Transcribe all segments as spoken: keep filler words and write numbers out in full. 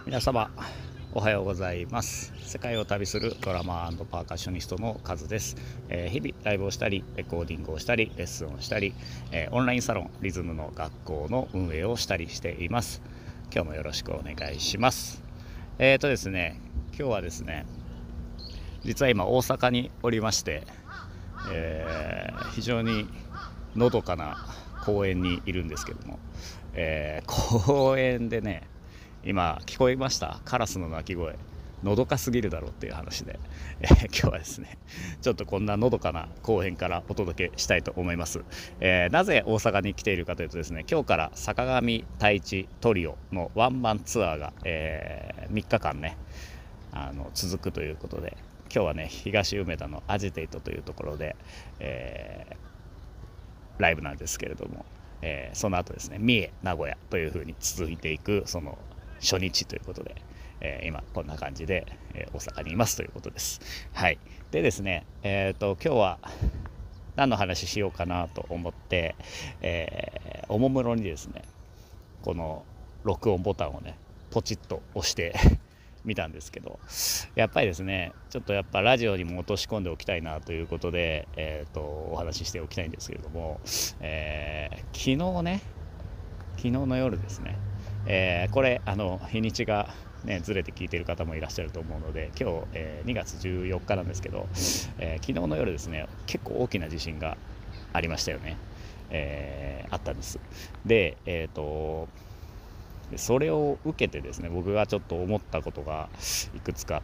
皆様おはようございます。世界を旅するドラマー&パーカッショニストのカズです。えー、日々ライブをしたりレコーディングをしたりレッスンをしたり、えー、オンラインサロンリズムの学校の運営をしたりしています。今日もよろしくお願いします。えーとですね今日はですね実は今大阪におりまして、えー、非常にのどかな公園にいるんですけども、えー、公園でね今聞こえました？カラスの鳴き声、のどかすぎるだろうっていう話で、えー、今日はですねちょっとこんなのどかな公園からお届けしたいと思います。えー、なぜ大阪に来ているかというとですね、今日から坂上太一トリオのワンマンツアーが、えー、みっかかんねあの続くということで、今日はね東梅田のアジテイトというところで、えー、ライブなんですけれども、えー、その後ですね三重名古屋というふうに続いていくその初日ということで、えー、今こんな感じで、えー、大阪にいますということです。はい。でですね、えーと今日は何の話しようかなと思って、えー、おもむろにですねこの録音ボタンをねポチッと押して見たんですけど、やっぱりですねちょっとやっぱラジオにも落とし込んでおきたいなということで、えーとお話ししておきたいんですけれども、えー、昨日ね昨日の夜ですね、えー、これあの日にちがねずれて聞いている方もいらっしゃると思うので、今日、えー、にがつじゅうよっかなんですけど、えー、昨日の夜ですね結構大きな地震がありましたよね。えー、あったんです。で、えーとそれを受けてですね僕がちょっと思ったことがいくつかあって、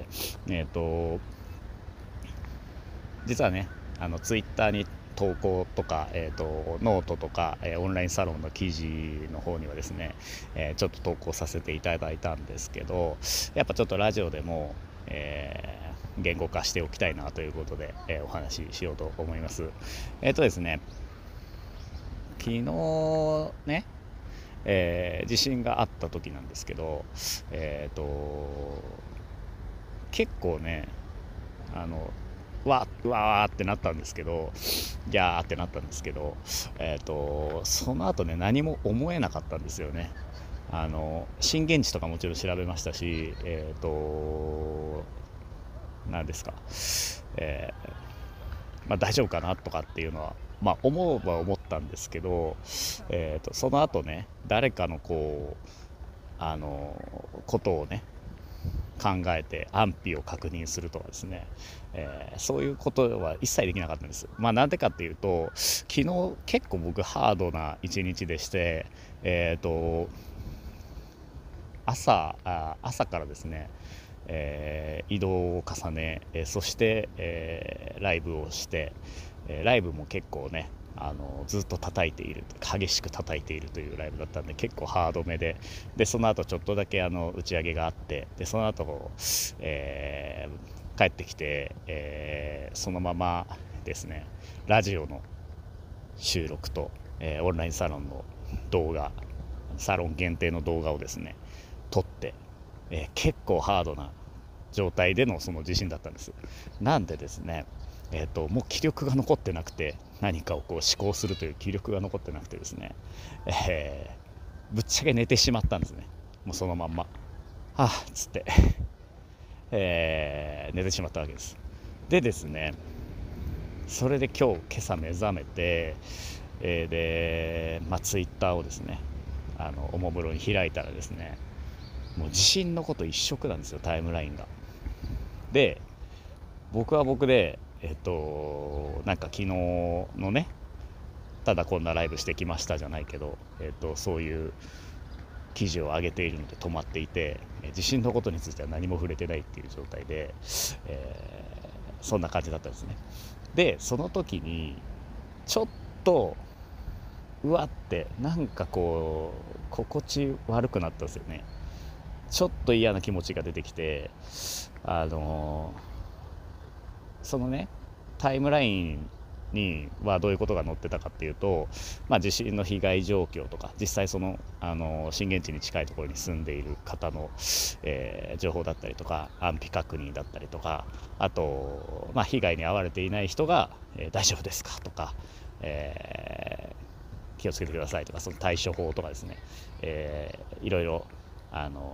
えーと実はねあのツイッターに投稿とか、えーと、ノートとか、えー、オンラインサロンの記事の方にはですね、えー、ちょっと投稿させていただいたんですけど、やっぱちょっとラジオでも、えー、言語化しておきたいなということで、えー、お話ししようと思います。えっとですね昨日ね、えー、地震があった時なんですけど、えっと結構ねあのわーわーってなったんですけど、ギャーってなったんですけど、えーとその後ね何も思えなかったんですよね。あの震源地とかもちろん調べましたし、えーと何ですか、えーまあ、大丈夫かなとかっていうのは、まあ、思うは思ったんですけど、えーとその後ね誰かのこうあのことをね考えて安否を確認するとかですね、えー、そういうことは一切できなかったんです。まあなんでかっていうと昨日結構僕ハードな一日でして、えーと朝あ朝からですね、えー移動を重ね、えーそして、えーライブをして、えーライブも結構ねあのずっと叩いている激しく叩いているというライブだったんで結構ハードめで、でその後ちょっとだけあの打ち上げがあって、でその後、えー帰ってきて、えーそのままですねラジオの収録と、えーオンラインサロンの動画サロン限定の動画をですね撮って、えー結構ハードな状態でのその地震だったんです。なんでですねえー、ともう気力が残ってなくて、何かをこう思考するという気力が残ってなくてですね、えーぶっちゃけ寝てしまったんですね。もうそのまんまはあっつって、えー寝てしまったわけです。でですねそれで今日今朝目覚めて、えーで、まあ、ツイッターをですねあのおもむろに開いたらですねもう地震のこと一色なんですよ、タイムラインが。で僕は僕でえっとなんか昨日のねただこんなライブしてきましたじゃないけど、えっとそういう記事を上げているので止まっていて、地震のことについては何も触れてないっていう状態で、えーそんな感じだったんですね。でその時にちょっとうわってなんかこう心地悪くなったんですよね。ちょっと嫌な気持ちが出てきて、あのそのねタイムラインにはどういうことが載ってたかっていうと、まあ、地震の被害状況とか実際その、あの震源地に近いところに住んでいる方の、えー情報だったりとか安否確認だったりとか、あと、まあ、被害に遭われていない人が、えー大丈夫ですかとか、えー気をつけてくださいとか、その対処法とかですね、えーいろいろあの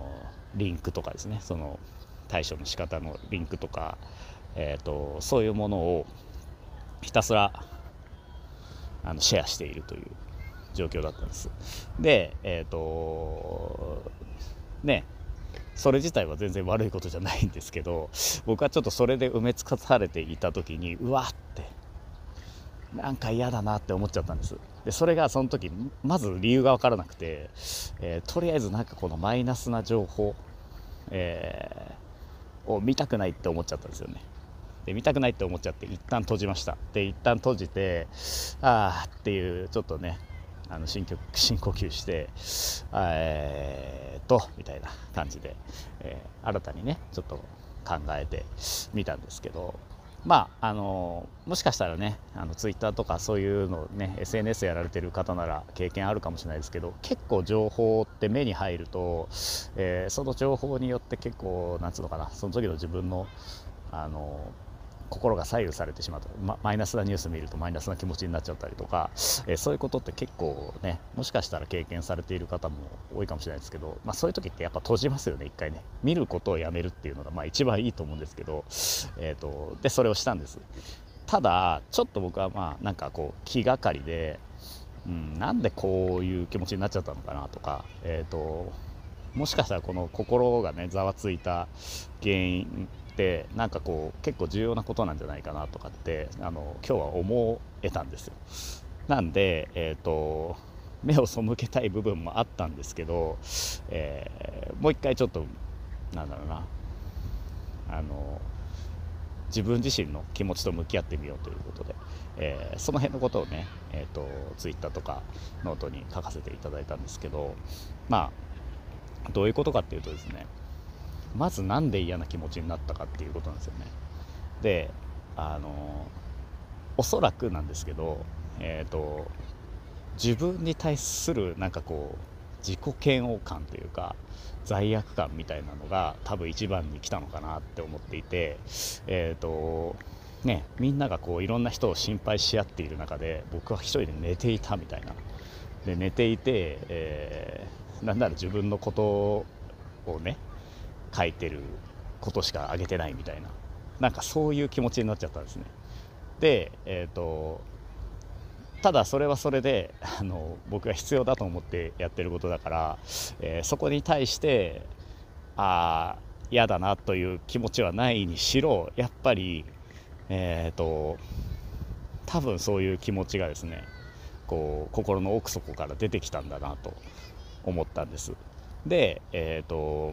リンクとかですね、その対処の仕方のリンクとか、えー、とそういうものをひたすらあのシェアしているという状況だったんです。でえっ、ー、とねそれ自体は全然悪いことじゃないんですけど、僕はちょっとそれで埋め尽かされていた時にうわってなんか嫌だなって思っちゃったんです。でそれがその時まず理由が分からなくて、えー、とりあえずなんかこのマイナスな情報、えー、を見たくないって思っちゃったんですよね。で見たくないって思っちゃって一旦閉じました。で一旦閉じてあーっていうちょっとねあの深呼深呼吸してえーっとみたいな感じで、えー、新たにねちょっと考えてみたんですけど、まああのもしかしたらねあのツイッターとかそういうのね エスエヌエス やられてる方なら経験あるかもしれないですけど、結構情報って目に入ると、えー、その情報によって結構なんつうのかな、その時の自分のあの心が左右されてしまうと、ま、マイナスなニュース見るとマイナスな気持ちになっちゃったりとか、えー、そういうことって結構ねもしかしたら経験されている方も多いかもしれないですけど、まあ、そういう時ってやっぱ閉じますよね。一回ね見ることをやめるっていうのがまあ一番いいと思うんですけど、えーと、でそれをしたんです。ただちょっと僕はまあなんかこう気がかりで、うん、なんでこういう気持ちになっちゃったのかなとか、えーともしかしたらこの心がねざわついた原因ってなんかこう結構重要なことなんじゃないかなとかってあの今日は思えたんですよ。なんで、えーと、目を背けたい部分もあったんですけど、えー、もう一回ちょっとなんだろうなあの自分自身の気持ちと向き合ってみようということで、えー、その辺のことをね、えーと、ツイッターとかノートに書かせていただいたんですけど、まあどういうことかっていうとですね、まずなんで嫌な気持ちになったかっていうことなんですよね。であのおそらくなんですけど、えーと、自分に対するなんかこう自己嫌悪感というか罪悪感みたいなのが多分一番に来たのかなって思っていて、えーとね、みんながこういろんな人を心配し合っている中で僕は一人で寝ていたみたいな。で寝ていて、えー、なんなら自分のことをね書いてることしか上げてないみたいな、なんかそういう気持ちになっちゃったんですね。で、えーと、ただそれはそれであの僕が必要だと思ってやってることだから、えー、そこに対してあ嫌だなという気持ちはないにしろ、やっぱりえーと多分そういう気持ちがですねこう心の奥底から出てきたんだなと思ったんです。でえーと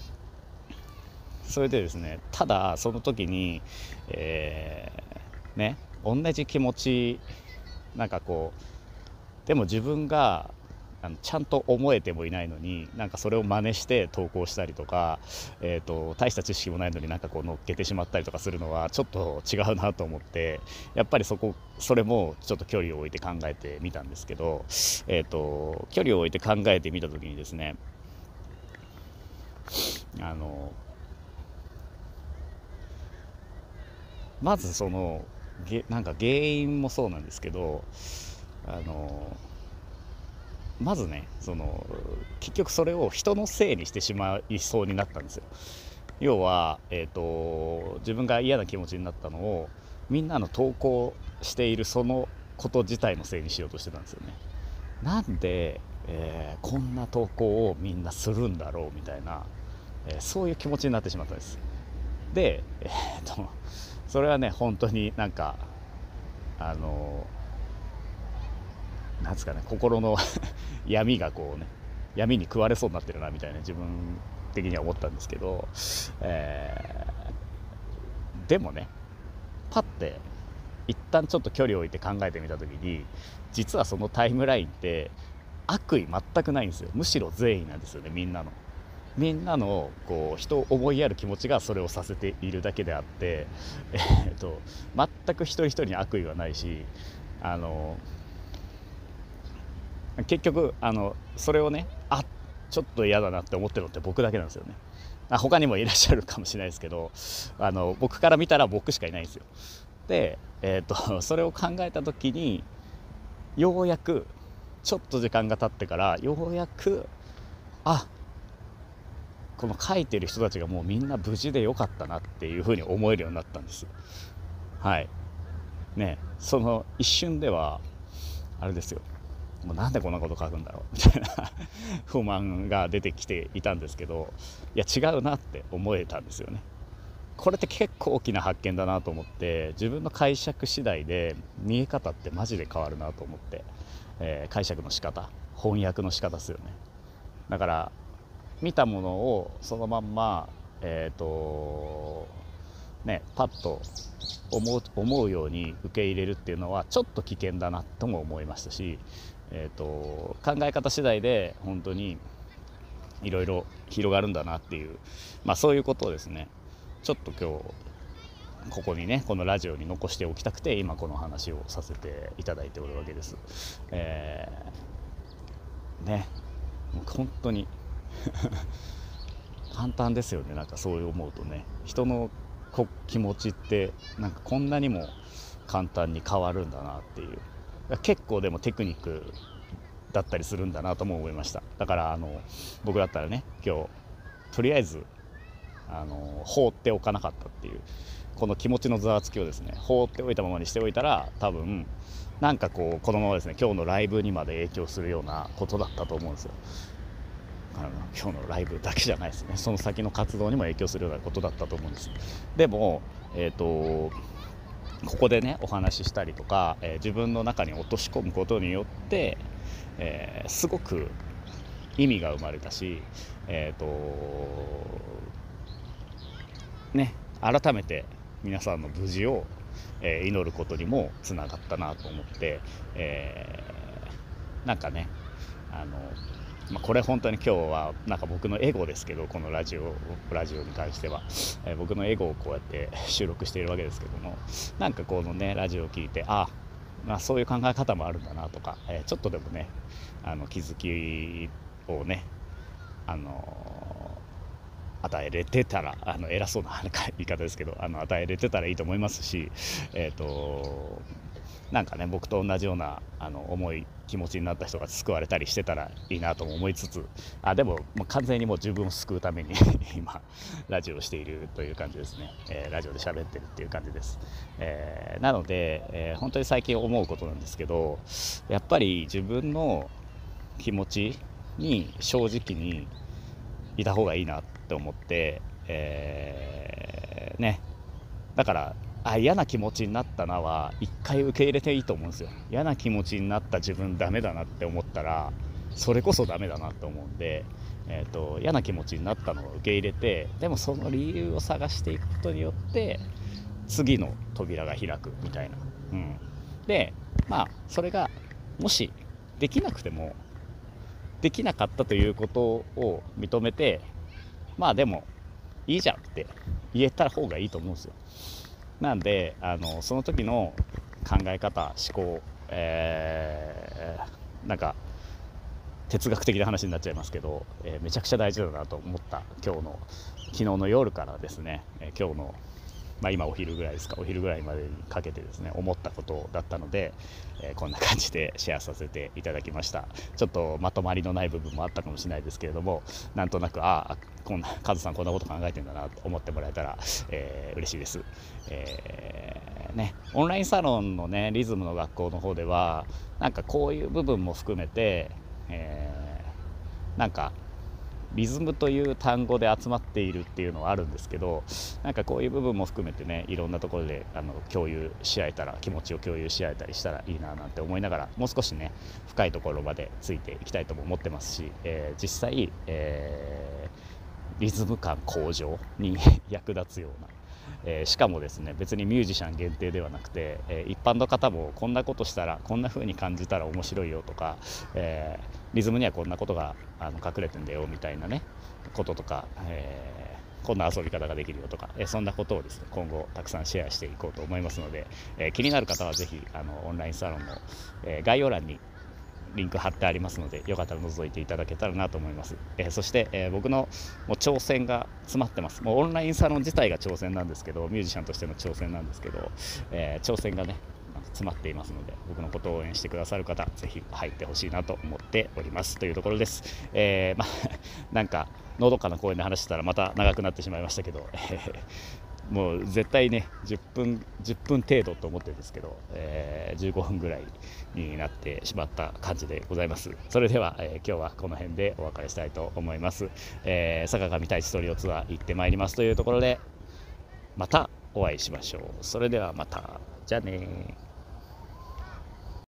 それでですね、ただその時に、えー、ね同じ気持ちなんかこうでも自分があのちゃんと思えてもいないのになんかそれを真似して投稿したりとか、えーと、大した知識もないのになんかこう乗っけてしまったりとかするのはちょっと違うなと思って、やっぱりそこそれもちょっと距離を置いて考えてみたんですけど、えーと、距離を置いて考えてみた時にですね、あのまずそのなんか原因もそうなんですけど、あのまずねその結局それを人のせいにしてしまいそうになったんですよ。要は、えーと、自分が嫌な気持ちになったのをみんなの投稿しているそのこと自体のせいにしようとしてたんですよね。なんで、えー、こんな投稿をみんなするんだろうみたいな、えー、そういう気持ちになってしまったんです。で、えーとそれはね本当になんかあのなんですかね、心の闇がこうね闇に食われそうになってるなみたいな自分的には思ったんですけど、えー、でもねパッて一旦ちょっと距離を置いて考えてみた時に、実はそのタイムラインって悪意全くないんですよ。むしろ善意なんですよね。みんなのみんなのこう人を思いやる気持ちがそれをさせているだけであって、えー、と全く一人一人に悪意はないし、あの結局あのそれをねあちょっと嫌だなって思ってるのって僕だけなんですよね。あ他にもいらっしゃるかもしれないですけど、あの僕から見たら僕しかいないんですよ。で、えー、とそれを考えた時にようやくちょっと時間が経ってからようやくあこの書いてる人たちがもうみんな無事でよかったなっていうふうに思えるようになったんです。はいね、その一瞬ではあれですよ、もうなんでこんなこと書くんだろうみたいな不満が出てきていたんですけど、いや違うなって思えたんですよね。これって結構大きな発見だなと思って、自分の解釈次第で見え方ってマジで変わるなと思って、えー、解釈の仕方、翻訳の仕方ですよね。だから見たものをそのまんまえっとねパッと思う、思うように受け入れるっていうのはちょっと危険だなとも思いましたし、えー、と考え方次第で本当にいろいろ広がるんだなっていう、まあ、そういうことをですね、ちょっと今日ここにね、このラジオに残しておきたくて今この話をさせていただいておるわけです。えー、ねもう本当に簡単ですよね。なんかそう思うとね、人の気持ちってなんかこんなにも簡単に変わるんだなっていう、結構でもテクニックだったりするんだなとも思いました。だからあの僕だったらね、今日とりあえずあの放っておかなかったっていう、この気持ちのざわつきをですね放っておいたままにしておいたら、多分なんかこうこのままですね今日のライブにまで影響するようなことだったと思うんですよ。あの今日のライブだけじゃないですね、その先の活動にも影響するようなことだったと思うんです。でもえっ、ー、とここでねお話ししたりとか、えー、自分の中に落とし込むことによって、えー、すごく意味が生まれたし、えっ、ー、とね改めて皆さんの無事を、えー、祈ることにもつながったなと思って、えー、なんかねあのまあ、これ本当に今日はなんか僕のエゴですけど、このラジオラジオに関しては、えー、僕のエゴをこうやって収録しているわけですけども、なんかこのねラジオを聞いて、あ、まあ、そういう考え方もあるんだなとか、えー、ちょっとでもねあの気づきをねあの与えれてたら、あの偉そうな言い方ですけど、あの与えれてたらいいと思いますし、えっとなんかね僕と同じようなあの重い気持ちになった人が救われたりしてたらいいなとも思いつつ、あでももう完全にもう自分を救うために今ラジオをしているという感じですね、えー、ラジオで喋ってるっていう感じです、えー、なので、えー、本当に最近思うことなんですけど、やっぱり自分の気持ちに正直にいた方がいいなって思って、えー、ねだからあ嫌な気持ちになったなは一回受け入れていいと思うんですよ。嫌な気持ちになった自分ダメだなって思ったらそれこそダメだなと思うんで、えーと、嫌な気持ちになったのを受け入れて、でもその理由を探していくことによって次の扉が開くみたいな、うん、でまあそれがもしできなくてもできなかったということを認めて、まあでもいいじゃんって言えた方がいいと思うんですよ。なんであのその時の考え方思考、えー、なんか哲学的な話になっちゃいますけど、えー、めちゃくちゃ大事だなと思った今日の昨日の夜からですね、えー、今日のまあ今お昼ぐらいですか、お昼ぐらいまでにかけてですね思ったことだったので、えー、こんな感じでシェアさせていただきました。ちょっとまとまりのない部分もあったかもしれないですけれども、なんとなくああこんなカズさんこんなこと考えてんだなと思ってもらえたら、えー、嬉しいです、えーね、オンラインサロンのねリズムの学校の方ではなんかこういう部分も含めて、えー、なんかリズムという単語で集まっているっていうのはあるんですけど、なんかこういう部分も含めてねいろんなところであの共有し合えたら、気持ちを共有し合えたりしたらいいななんて思いながら、もう少しね深いところまでついていきたいとも思ってますし、えー、実際、えー、リズム感向上に役立つような、えー、しかもですね別にミュージシャン限定ではなくて、えー、一般の方もこんなことしたらこんな風に感じたら面白いよとか、えー、リズムにはこんなことがあの隠れてんだよみたいなねこととか、えー、こんな遊び方ができるよとか、えー、そんなことをですね今後たくさんシェアしていこうと思いますので、えー、気になる方はぜひあのオンラインサロンの、えー、概要欄にリンク貼ってありますので、よかったら覗いていただけたらなと思います。えー、そして、えー、僕のもう挑戦が詰まってます。もうオンラインサロン自体が挑戦なんですけど、ミュージシャンとしての挑戦なんですけど、えー、挑戦がね詰まっていますので、僕のことを応援してくださる方ぜひ入ってほしいなと思っておりますというところです。えー、まあなんかのどかな公園で話してたらまた長くなってしまいましたけど、えーもう絶対ねじゅっぷんじゅっぷん程度と思ってるんですけど、えー、じゅうごふんぐらいになってしまった感じでございます。それでは、えー、今日はこの辺でお別れしたいと思います。えー、坂上太一ストリオツアー行ってまいりますというところで、またお会いしましょう。それではまた。じゃあね。